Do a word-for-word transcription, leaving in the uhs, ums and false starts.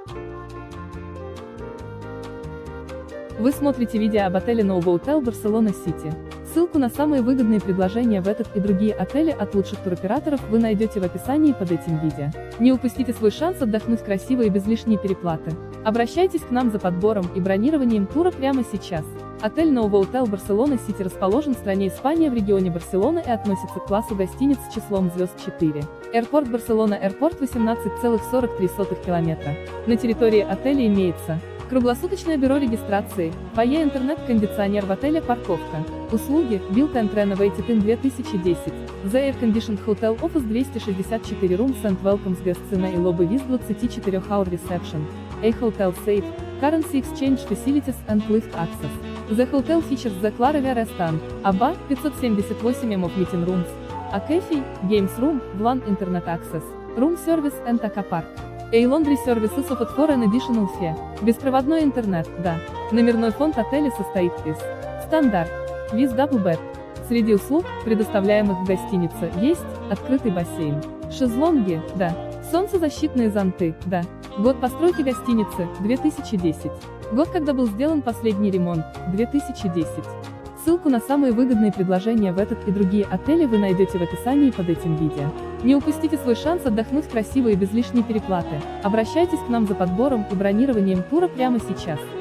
Вы смотрите видео об отеле Novotel Barcelona City. Ссылку на самые выгодные предложения в этот и другие отели от лучших туроператоров вы найдете в описании под этим видео. Не упустите свой шанс отдохнуть красиво и без лишней переплаты. Обращайтесь к нам за подбором и бронированием тура прямо сейчас. Отель Novotel Barcelona City расположен в стране Испания в регионе Барселона и относится к классу гостиниц с числом звезд четыре. Аэропорт Барселона Аэропорт восемнадцать целых сорок три сотых километра. На территории отеля имеется круглосуточное бюро регистрации, фойе, интернет, кондиционер в отеле, парковка. Услуги: Built and Renovated in две тысячи десять. The Air Conditioned Hotel Office двести шестьдесят четыре Rooms and Welcomes Guests in a Lobby with двадцать четыре hour Reception. A Hotel Safe, Currency Exchange Facilities and Lift Access. The Hotel features the Claravia Restaurant, а бэ а пятьсот семьдесят восемь эм Meeting Rooms, a Cafe, Games Room, ван Internet Access, Room Service and Aquapark. A Laundry Services offered for an additional fee. Беспроводной интернет, да. Номерной фонд отеля состоит из стандарт, with double bed. Среди услуг, предоставляемых в гостинице, есть открытый бассейн, шезлонги, да. Солнцезащитные зонты, да. Год постройки гостиницы – две тысячи десять. Год, когда был сделан последний ремонт – две тысячи десять. Ссылку на самые выгодные предложения в этот и другие отели вы найдете в описании под этим видео. Не упустите свой шанс отдохнуть красиво и без лишней переплаты. Обращайтесь к нам за подбором и бронированием тура прямо сейчас.